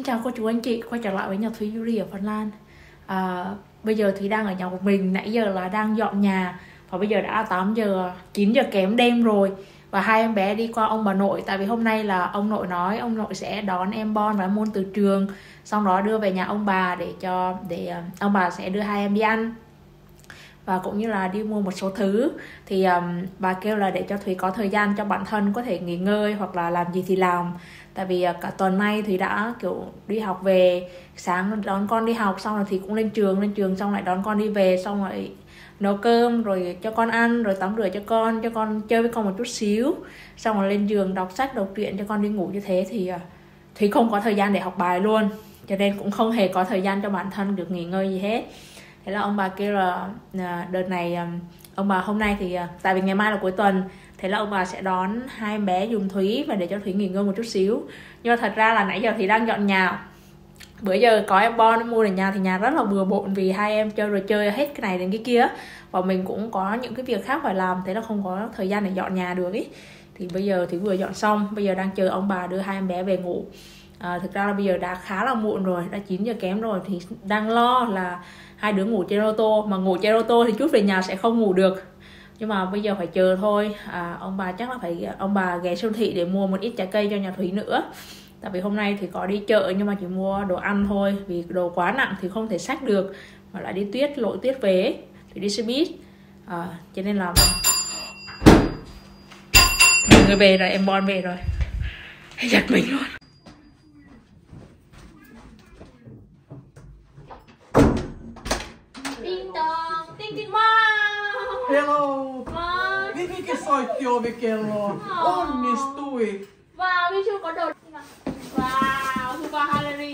chào cô chú anh chị, quay trở lại với nhà Thúy Yuri ở Phần Lan. Bây giờ Thúy đang ở nhà của mình, nãy giờ là đang dọn nhà. Và bây giờ đã 8 giờ, 9 giờ kém đêm rồi. Và hai em bé đi qua ông bà nội. Tại vì hôm nay là ông nội nói ông nội sẽ đón em Bon và em Moon từ trường, xong đó đưa về nhà ông bà để ông bà sẽ đưa hai em đi ăn. Và cũng như là đi mua một số thứ. Thì bà kêu là để cho Thúy có thời gian cho bản thân có thể nghỉ ngơi hoặc là làm gì thì làm. Tại vì cả tuần nay Thúy đã kiểu đi học về, sáng đón con đi học xong rồi thì cũng lên trường xong lại đón con đi về, xong lại nấu cơm rồi cho con ăn, rồi tắm rửa cho con chơi với con một chút xíu, xong rồi lên giường đọc sách đọc truyện cho con đi ngủ. Như thế thì Thúy không có thời gian để học bài luôn, cho nên cũng không hề có thời gian cho bản thân được nghỉ ngơi gì hết. Thế là ông bà kêu là đợt này ông bà hôm nay thì tại vì ngày mai là cuối tuần, thế là ông bà sẽ đón hai em bé giùm Thúy và để cho Thúy nghỉ ngơi một chút xíu. Nhưng mà thật ra là nãy giờ thì đang dọn nhà. Bữa giờ có em Bon mua ở nhà thì nhà rất là bừa bộn, vì hai em chơi hết cái này đến cái kia, và mình cũng có những cái việc khác phải làm, thế là không có thời gian để dọn nhà được ý. Thì bây giờ thì vừa dọn xong, bây giờ đang chờ ông bà đưa hai em bé về ngủ. Thực ra là bây giờ đã khá là muộn rồi, đã 9 giờ kém rồi, thì đang lo là hai đứa ngủ trên ô tô, mà ngủ trên ô tô thì chút về nhà sẽ không ngủ được. Nhưng mà bây giờ phải chờ thôi. Ông bà chắc là ông bà ghé siêu thị để mua một ít trái cây cho nhà Thúy nữa. Tại vì hôm nay thì có đi chợ nhưng mà chỉ mua đồ ăn thôi, vì đồ quá nặng thì không thể xách được, mà lại đi lội tuyết về ấy, thì đi xe buýt. Cho nên là người về rồi, em Bon về rồi, giật mình luôn. Ding dong, ding ding, wow! Hello! Vivikin soitti ovikelloa. Onnistui. Wow, vi chưa có đồ. Wow, super Halloween.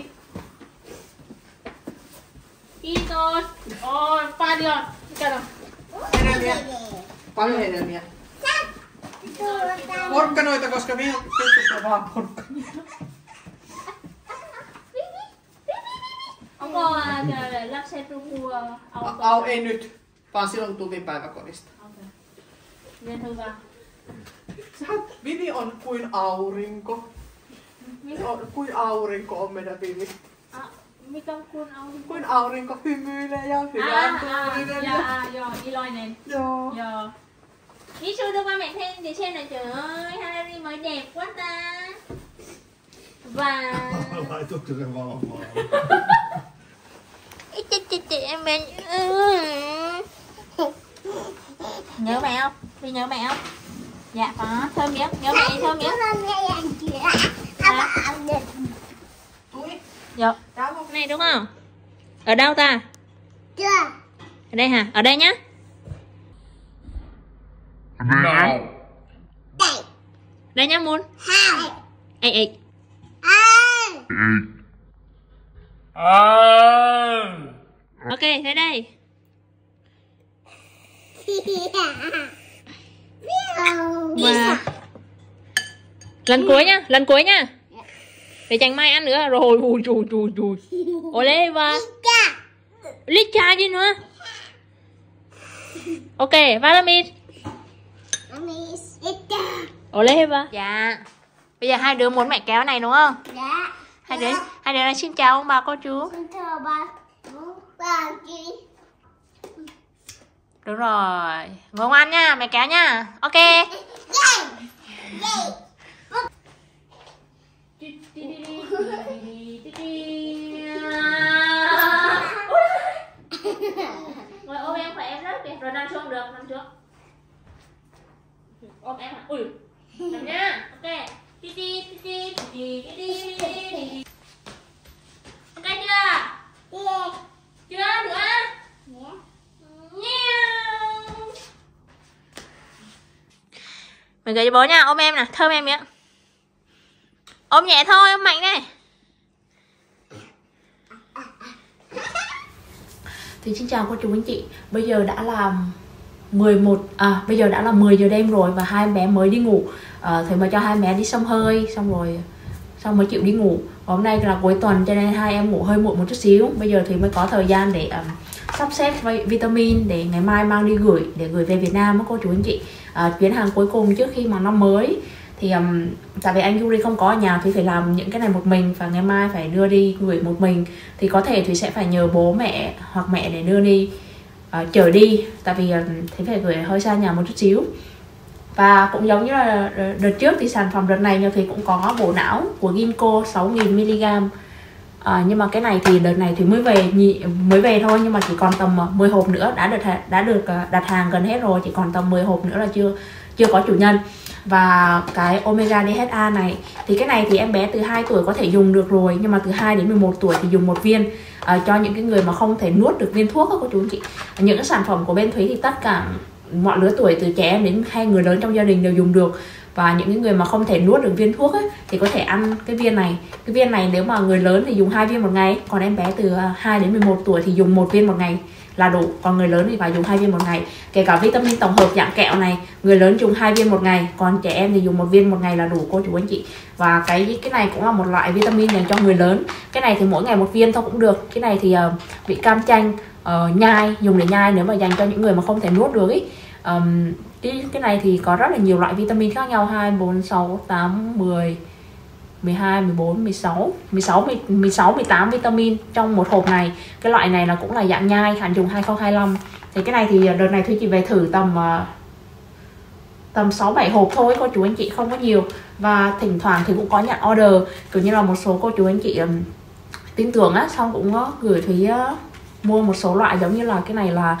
Kiitos. Oi, paljon. Mikä on? Hedelmiä. Paljon hedelmiä. Porkkanoita, koska minun pystyssä vaan porkkanoita. Onko lapset puhuu Au ei nyt, vaan silloin kun tultiin päiväkodista. Miten hyvä? Vivi on kuin aurinko. Kuin aurinko on meidän Vivi. Mikä on kuin aurinko? Kuin aurinko hymyilee ja hyvän tuulinen. Joo, iloinen. Joo. Joo. Ý sư đưa qua mẹ thêm để xem này, trời ơi, Harry mới đẹp quá ta. Và Laitutko sen valon maalle? em bé nhớ mẹ không? Đi nhớ mẹ không? Dạ có. Thơm miếng, nhớ mẹ thơm miếng. Dạ. Này đúng không? Ở đâu ta? Ở đây hả? Ở đây nhá. Đây nhá Moon. Ê. Ok, thế đây. Wow. Lần cuối nhá. Để dành mai ăn nữa rồi. Chùi. Ole và lít trà gì nữa. Ok, Valamin. Ole và. Dạ. Bây giờ hai đứa muốn mẹ kéo này đúng không? Dạ. Hai đứa nói xin chào ông bà cô chú. Xin chào bà chị. Đúng rồi. Ngồi ngoan nha, mẹ kéo nha. Ok. Ngồi ôm em khỏe em rất kìa. Rồi nằm xuống được, nằm xuống. Ôm em hả? Ui. Nằm nha. Ok. Ok chưa? Chưa nữa. Mình gửi cho bố nha, ôm em nè, thơm em miệng. Ôm nhẹ thôi, ôm mạnh đây. Thì xin chào cô chú anh chị. Bây giờ đã là 10 giờ đêm rồi và hai em bé mới đi ngủ. Thì mà cho hai em bé đi xông hơi xong mới chịu đi ngủ. Hôm nay là cuối tuần cho nên hai em ngủ hơi muộn một chút xíu. Bây giờ thì mới có thời gian để sắp xếp vitamin để ngày mai mang đi gửi về Việt Nam á cô chú anh chị. Chuyến hàng cuối cùng trước khi mà năm mới. Thì tại vì anh Yuri không có ở nhà, Thúy phải làm những cái này một mình và ngày mai phải đưa đi gửi một mình. Thì có thể Thúy sẽ phải nhờ bố mẹ hoặc mẹ để đưa đi, chở đi, tại vì Thúy phải gửi hơi xa nhà một chút xíu. Và cũng giống như là đợt trước thì sản phẩm đợt này nhà Thúy cũng có bổ não của Ginkgo 6000mg. Nhưng mà cái này thì đợt này Thúy mới về thôi, nhưng mà chỉ còn tầm 10 hộp nữa, đã được đặt hàng gần hết rồi, chỉ còn tầm 10 hộp nữa là chưa có chủ nhân. Và cái Omega DHA này thì cái này thì em bé từ 2 tuổi có thể dùng được rồi, nhưng mà từ 2 đến 11 tuổi thì dùng một viên, cho những cái người mà không thể nuốt được viên thuốc đó cô chú anh chị. Những cái sản phẩm của bên Thúy thì tất cả mọi lứa tuổi, từ trẻ em đến hay người lớn trong gia đình đều dùng được. Và những cái người mà không thể nuốt được viên thuốc ấy, thì có thể ăn cái viên này. Cái viên này nếu mà người lớn thì dùng 2 viên một ngày, còn em bé từ 2 đến 11 tuổi thì dùng 1 viên một ngày là đủ. Còn người lớn thì phải dùng 2 viên một ngày. Kể cả vitamin tổng hợp dạng kẹo này, người lớn dùng 2 viên một ngày, còn trẻ em thì dùng 1 viên một ngày là đủ cô chú anh chị. Và cái này cũng là một loại vitamin dành cho người lớn. Cái này thì mỗi ngày 1 viên thôi cũng được. Cái này thì vị cam chanh, nhai, dùng để nhai nếu mà dành cho những người mà không thể nuốt được ý. Cái này thì có rất là nhiều loại vitamin khác nhau, 2, 4, 6, 8, 10, 12, 14, 16, 18 vitamin trong một hộp này. Cái loại này là cũng là dạng nhai, hạn dùng 2025. Thì cái này thì đợt này Thúy chỉ về thử tầm 6-7 hộp thôi cô chú anh chị, không có nhiều. Và thỉnh thoảng thì cũng có nhận order, kiểu như là một số cô chú anh chị tin tưởng á, xong cũng gửi Thúy mua một số loại, giống như là cái này là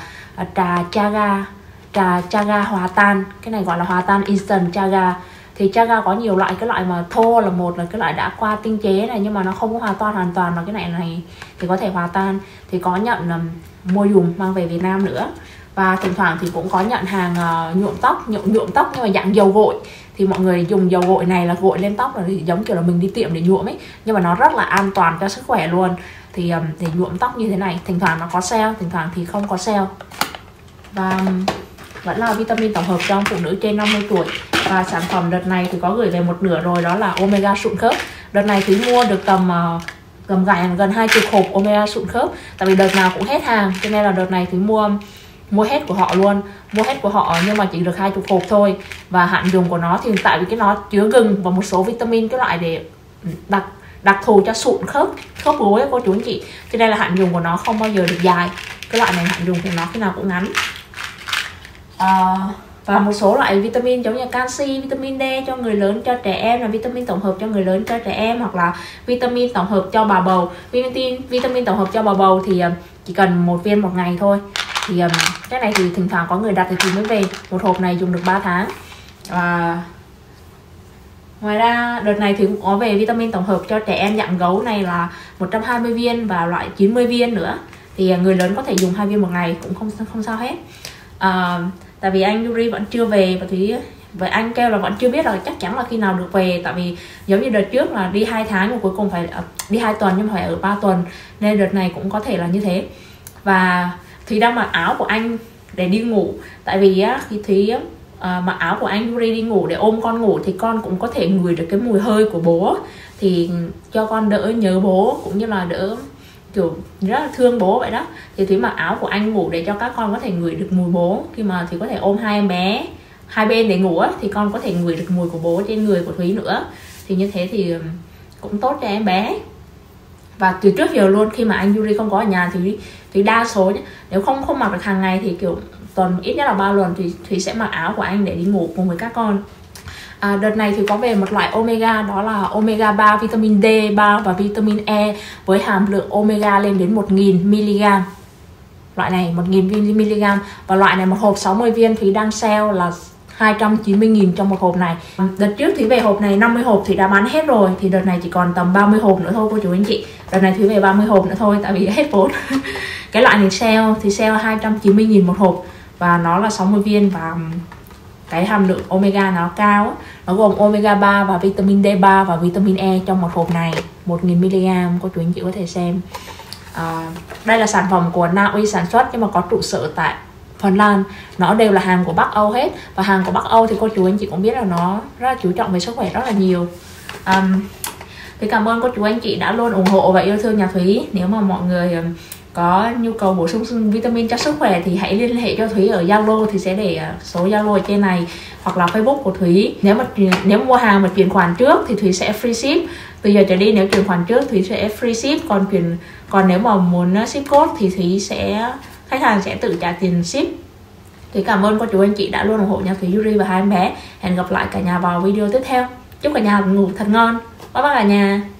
trà chaga hòa tan. Cái này gọi là hòa tan instant chaga. Thì chaga có nhiều loại, cái loại mà thô là một là cái loại đã qua tinh chế này, nhưng mà nó không có hòa tan hoàn toàn, mà cái này thì có thể hòa tan. Thì có nhận mua dùng mang về Việt Nam nữa. Và thỉnh thoảng thì cũng có nhận hàng nhuộm tóc nhưng mà dạng dầu gội. Thì mọi người dùng dầu gội này là gội lên tóc là giống kiểu là mình đi tiệm để nhuộm ấy, nhưng mà nó rất là an toàn cho sức khỏe luôn. Thì để nhuộm tóc như thế này, thỉnh thoảng nó có sale, thỉnh thoảng thì không có sale. Và vẫn là vitamin tổng hợp cho phụ nữ trên 50 tuổi. Và sản phẩm đợt này thì có gửi về một nửa rồi, đó là Omega sụn khớp. Đợt này thì mua được tầm gần 20 hộp Omega sụn khớp. Tại vì đợt nào cũng hết hàng, cho nên là đợt này thì mua hết của họ luôn. Mua hết của họ nhưng mà chỉ được 20 hộp thôi. Và hạn dùng của nó thì tại vì cái nó chứa gừng và một số vitamin, cái loại để đặc thù cho sụn khớp gối cô chú anh chị. Cho nên là hạn dùng của nó không bao giờ được dài. Cái loại này hạn dùng của nó khi nào cũng ngắn. Và một số loại vitamin giống như canxi, vitamin D cho người lớn, cho trẻ em, là vitamin tổng hợp cho người lớn, cho trẻ em, hoặc là vitamin tổng hợp cho bà bầu. Vitamin tổng hợp cho bà bầu thì chỉ cần 1 viên một ngày thôi. Thì cái này thì thỉnh thoảng có người đặt thì mới về. Một hộp này dùng được 3 tháng. Ngoài ra đợt này thì cũng có về vitamin tổng hợp cho trẻ em dạng gấu này là 120 viên và loại 90 viên nữa. Thì người lớn có thể dùng 2 viên một ngày cũng không sao hết. Tại vì anh Yuri vẫn chưa về, và Thúy với anh kêu là vẫn chưa biết là chắc chắn là khi nào được về. Tại vì giống như đợt trước là đi 2 tháng nhưng cuối cùng phải đi 2 tuần nhưng phải ở 3 tuần, nên đợt này cũng có thể là như thế. Và Thúy đang mặc áo của anh để đi ngủ. Tại vì khi Thúy mặc áo của anh Yuri đi ngủ để ôm con ngủ thì con cũng có thể ngửi được cái mùi hơi của bố. Thì cho con đỡ nhớ bố, cũng như là đỡ kiểu rất là thương bố vậy đó. Thì Thúy mặc áo của anh ngủ để cho các con có thể ngửi được mùi bố. Khi mà Thúy có thể ôm hai em bé hai bên để ngủ thì con có thể ngửi được mùi của bố trên người của Thúy nữa. Thì như thế thì cũng tốt cho em bé. Và từ trước giờ luôn, khi mà anh Yuri không có ở nhà thì đa số nếu không mặc được hàng ngày thì kiểu tuần ít nhất là 3 lần thì Thúy sẽ mặc áo của anh để đi ngủ cùng với các con. Đợt này thì có về một loại omega, đó là omega 3, vitamin D3 và vitamin E với hàm lượng omega lên đến 1000mg. Loại này 1000mg. Và loại này một hộp 60 viên Thúy đang sale là 290.000 trong một hộp này. Đợt trước Thúy về hộp này 50 hộp Thúy đã bán hết rồi. Thì đợt này chỉ còn tầm 30 hộp nữa thôi cô chú anh chị. Đợt này Thúy về 30 hộp nữa thôi, tại vì hết vốn. Cái loại này sale thì sale 290.000 một hộp. Và nó là 60 viên và cái hàm lượng omega nó cao. Nó gồm omega 3 và vitamin D3 và vitamin E trong một hộp này 1000mg. Cô chú anh chị có thể xem. Đây là sản phẩm của Na Uy sản xuất nhưng mà có trụ sở tại Phần Lan. Nó đều là hàng của Bắc Âu hết. Và hàng của Bắc Âu thì cô chú anh chị cũng biết là nó rất là chú trọng về sức khỏe rất là nhiều. Thì cảm ơn cô chú anh chị đã luôn ủng hộ và yêu thương nhà Thúy. Nếu mà mọi người có nhu cầu bổ sung vitamin cho sức khỏe thì hãy liên hệ cho Thúy ở Zalo, thì sẽ để số Zalo ở trên này, hoặc là Facebook của Thúy. Nếu mua hàng mà chuyển khoản trước thì Thúy sẽ free ship. Từ giờ trở đi nếu chuyển khoản trước Thúy sẽ free ship, còn nếu mà muốn ship code thì khách hàng sẽ tự trả tiền ship. Thúy cảm ơn cô chú anh chị đã luôn ủng hộ nhà Thúy Yuri và hai em bé. Hẹn gặp lại cả nhà vào video tiếp theo. Chúc cả nhà ngủ thật ngon. Bye bye cả nhà.